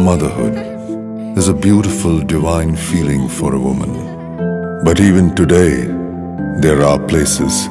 motherhood is a beautiful, divine feeling for a woman. But even today, there are places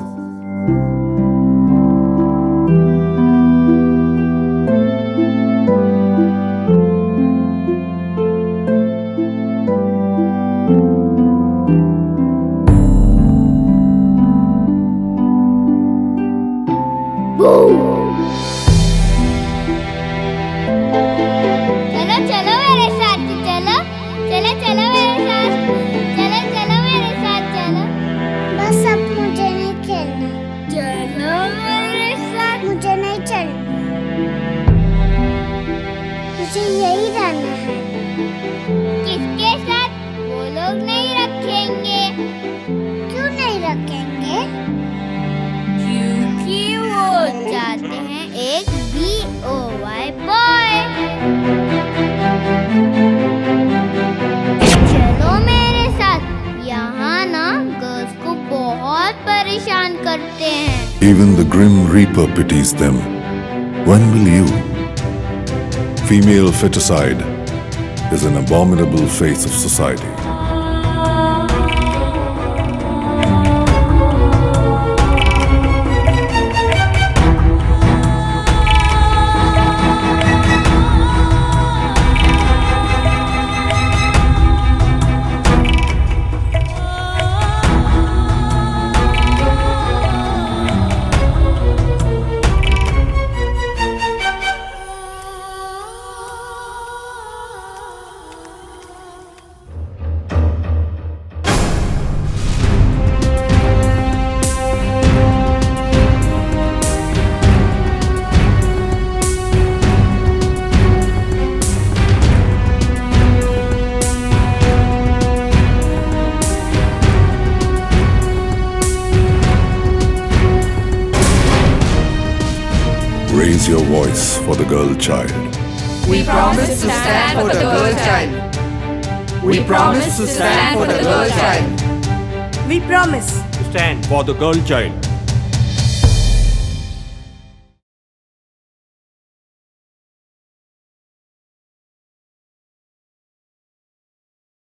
चलो मेरे साथ, चलो चलो मेरे साथ, चलो मेरे साथ चलो। बस अब मुझे नहीं खेलना। चलो मेरे साथ। मुझे नहीं चलना, मुझे यही रहना है। किसके साथ? वो लोग नहीं रखेंगे। क्यों नहीं रखेंगे? क्योंकि वो चाहते हैं एक BOY बॉय। चलो मेरे साथ, यहाँ ना गर्ल्स को बहुत परेशान करते हैं। even the Grim Reaper pities them. When will you? Female feticide is an abominable face of society. Raise your voice for the girl child. We promise to stand for the girl child. We promise to stand for the girl child. We promise to stand for the girl child.